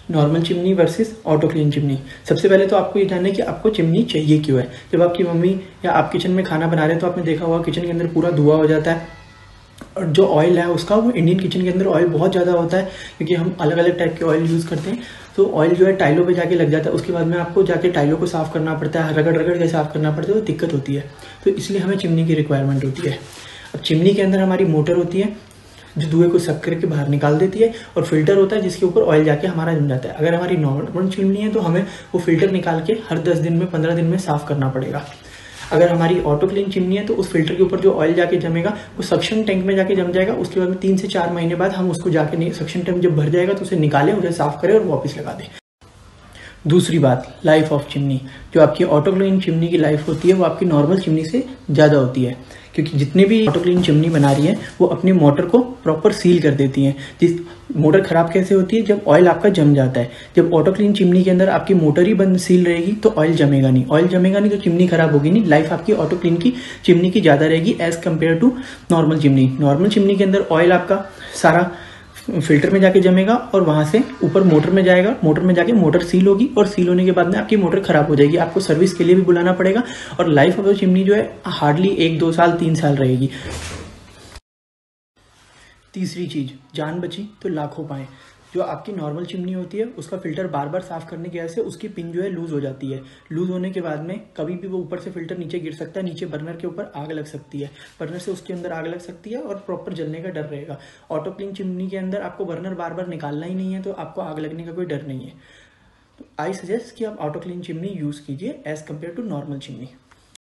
Normal chimney versus auto clean chimney. सबसे पहले तो आपको ये जानना है कि आपको चिमनी चाहिए क्यों है। जब आपकी मम्मी या आप किचन में खाना बना रहे हैं तो आपने देखा होगा किचन के अंदर पूरा धुआं हो जाता है, और जो ऑयल है उसका, वो इंडियन किचन के अंदर ऑयल बहुत ज़्यादा होता है क्योंकि हम अलग अलग टाइप के ऑयल यूज़ करते हैं। तो ऑयल जो है टाइलों पे जाके लग जाता है, उसके बाद में आपको जाके टाइलों को साफ़ करना पड़ता है, रगड़ रगड़ के साफ़ करना पड़ता है, तो दिक्कत होती है। तो इसलिए हमें चिमनी की रिक्वायरमेंट होती है। अब चिमनी के अंदर हमारी मोटर होती है जो धुएं को सक करके बाहर निकाल देती है, और फिल्टर होता है जिसके ऊपर ऑयल जाके हमारा जम जाता है। अगर हमारी नॉर्मल चिमनी है तो हमें वो फिल्टर निकाल के हर 10 दिन में 15 दिन में साफ़ करना पड़ेगा। अगर हमारी ऑटो क्लीन चिमनी है तो उस फिल्टर के ऊपर जो ऑयल जाके जमेगा वो सक्शन टैंक में जाके जम जाएगा। उसके बाद में 3 से 4 महीने बाद हम उसको जाके सक्शन टैंक जब भर जाएगा तो उसे निकालें, उसे साफ़ करें और वापस लगा दें। दूसरी बात, लाइफ ऑफ चिमनी। जो आपकी ऑटो क्लीन चिमनी की लाइफ होती है वो आपकी नॉर्मल चिमनी से ज़्यादा होती है, क्योंकि जितनी भी ऑटो क्लीन चिमनी बना रही है वो अपनी मोटर को प्रॉपर सील कर देती हैं। जिस मोटर ख़राब कैसे होती है? जब ऑयल आपका जम जाता है। जब ऑटो क्लीन चिमनी के अंदर आपकी मोटर ही बंद सील रहेगी तो ऑयल जमेगा नहीं, ऑयल जमेगा नहीं तो चिमनी खराब होगी नहीं। लाइफ आपकी ऑटो क्लीन की चिमनी की ज़्यादा रहेगी as compare to normal chimney. Normal chimney के अंदर ऑयल आपका सारा फिल्टर में जाके जमेगा और वहां से ऊपर मोटर में जाएगा, मोटर में जाके मोटर सील होगी, और सील होने के बाद में आपकी मोटर खराब हो जाएगी, आपको सर्विस के लिए भी बुलाना पड़ेगा, और लाइफ ऑफ द चिमनी जो है हार्डली 1-2 साल 3 साल रहेगी। तीसरी चीज, जान बची तो लाखों पाए। जो आपकी नॉर्मल चिमनी होती है उसका फिल्टर बार बार साफ करने की वजह से उसकी पिन जो है लूज हो जाती है। लूज होने के बाद में कभी भी वो ऊपर से फिल्टर नीचे गिर सकता है, नीचे बर्नर के ऊपर आग लग सकती है, बर्नर से उसके अंदर आग लग सकती है और प्रॉपर जलने का डर रहेगा। ऑटो क्लीन चिमनी के अंदर आपको बर्नर बार बार निकालना ही नहीं है, तो आपको आग लगने का कोई डर नहीं है। तो आई सजेस्ट कि आप ऑटो क्लीन चिमनी यूज़ कीजिए as compare to normal chimney.